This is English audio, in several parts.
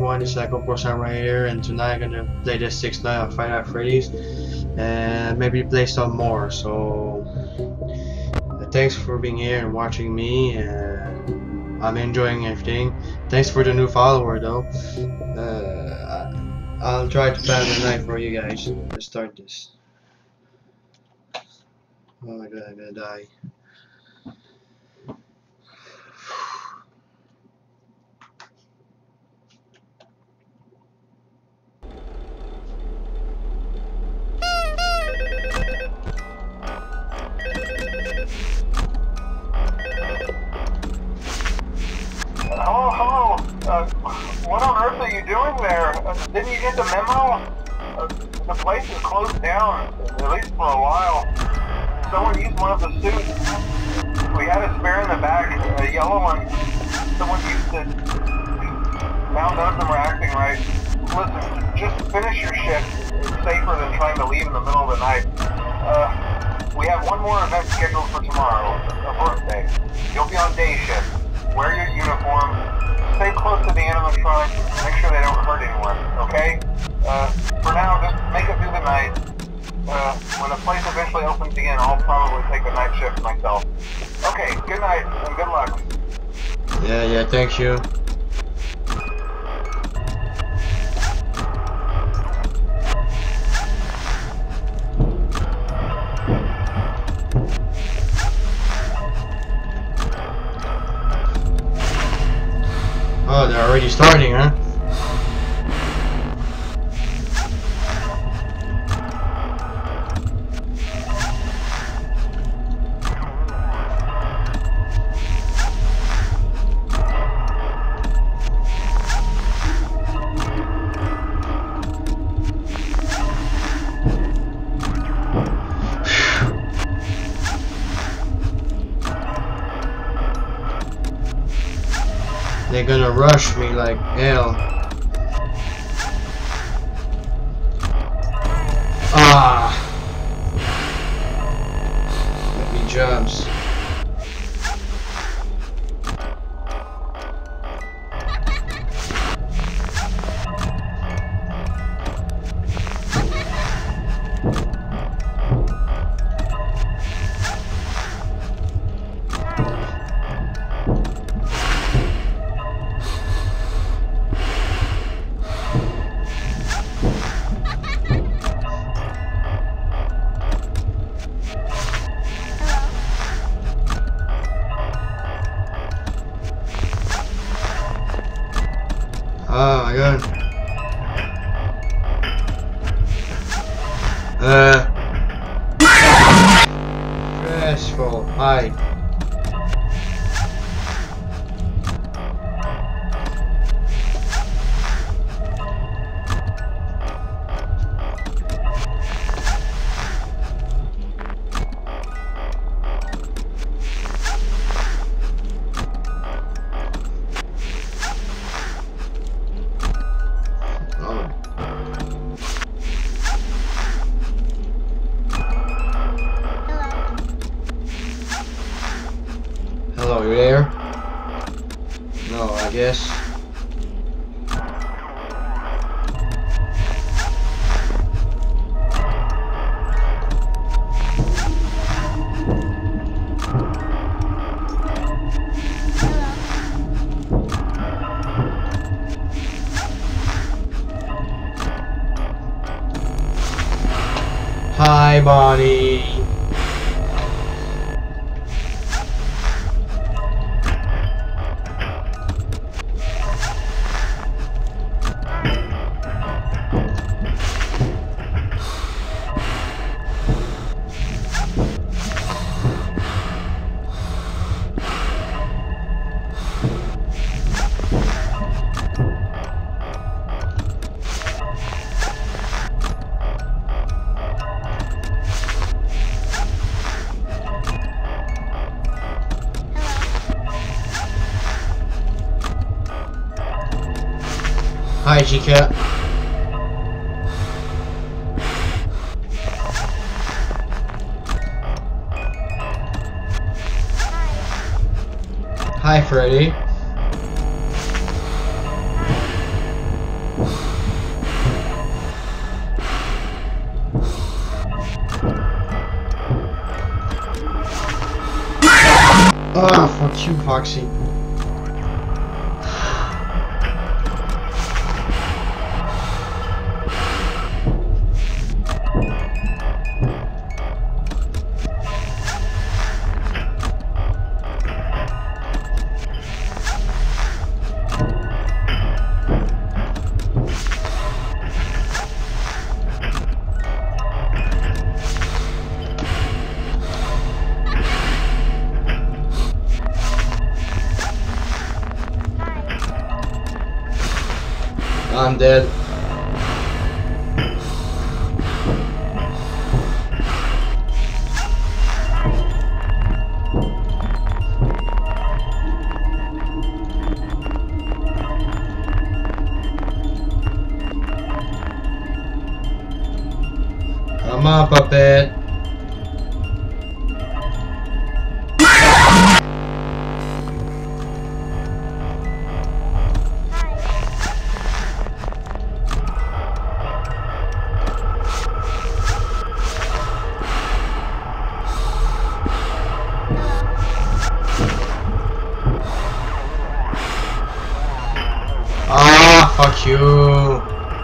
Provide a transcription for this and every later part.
everyone. It's Echo Pro right here, and tonight I'm gonna play this 6 Nights on Five Nights at Freddy's, and maybe play some more. So, thanks for being here and watching me. I'm enjoying everything. Thanks for the new follower, though. I'll try to plan the night for you guys. Let's start this. Oh my god, I'm gonna die. Hello. What on earth are you doing there? Didn't you get the memo? The place is closed down, at least for a while. Someone used one of the suits. We had a spare in the back, a yellow one. Someone used it. Now none of them are acting right. Listen, just finish your shift. It's safer than trying to leave in the middle of the night. We have one more event scheduled for tomorrow, a birthday. You'll be on day shift. Wear your uniform, stay close to the animatronics, make sure they don't hurt anyone, okay? For now, just make it through the night. When the place eventually opens again, I'll probably take the night shift myself. Okay, good night, and good luck. Yeah, thank you. Oh, they're already starting, huh? They're gonna rush me like hell. Ah! Let me jumps. Oh my god. Stressful. Hi. Hello, you there? No, I guess. Hi, Bonnie. Hi, Chica. Hi, Freddy. Ah, fuck you, Foxy. I'm dead. Come on, puppet. Ah, fuck you.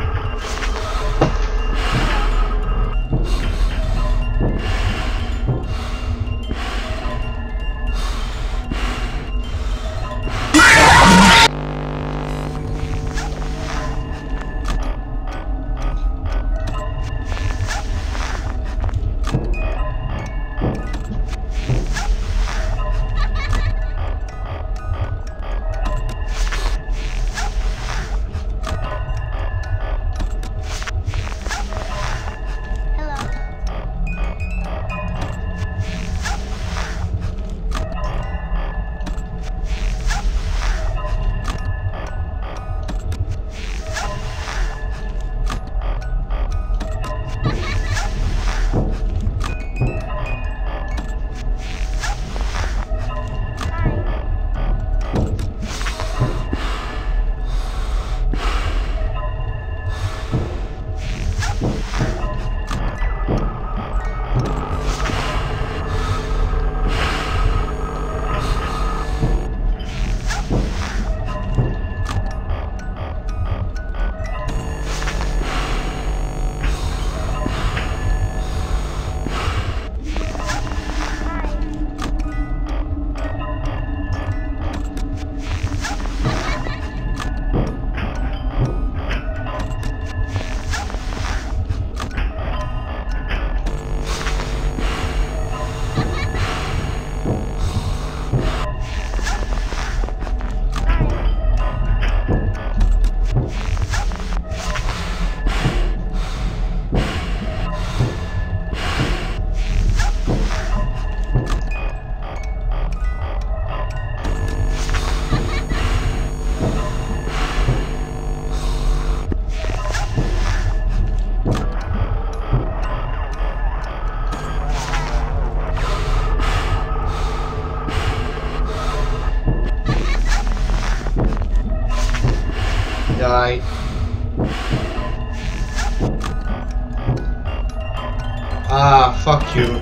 Die. Ah, fuck you.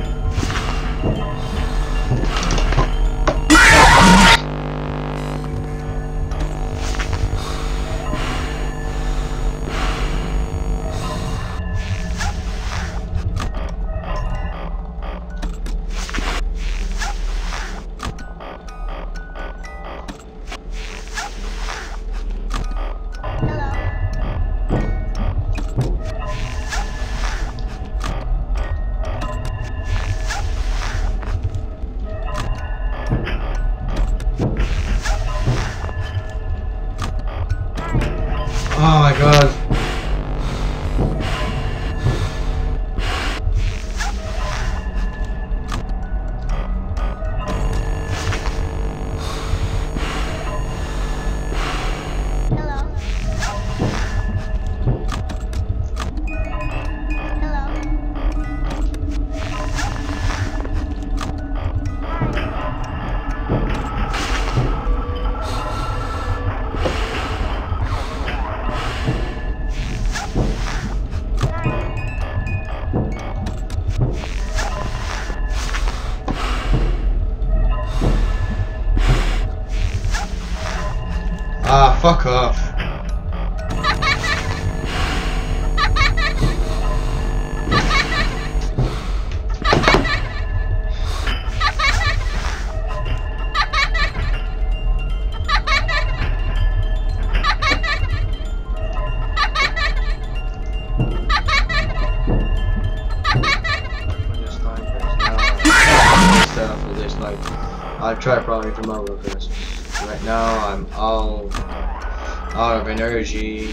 Fuck off. I'll try probably tomorrow because right now I'm all out of energy.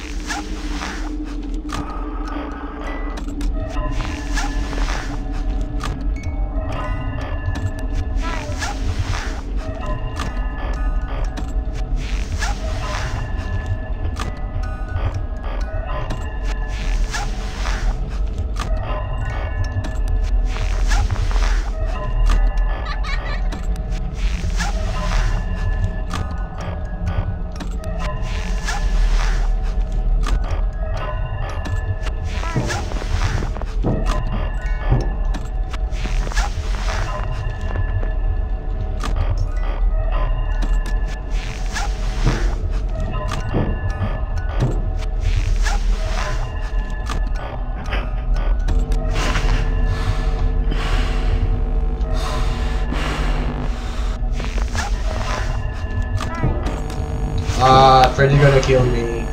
Freddy's gonna kill me.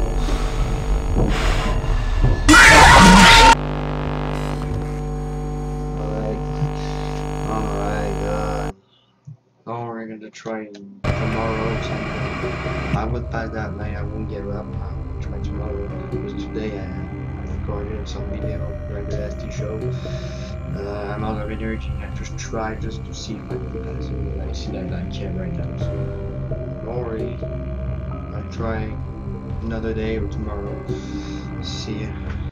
Alright, God. Oh, we're gonna try tomorrow or something. I would buy that night, I won't give up. I'll try tomorrow. Because today I recorded some video for the SD show. I'm out of energy. I just try just to see if I can pass it. I see that I can't right now, so don't worry. I'll try another day or tomorrow. See ya.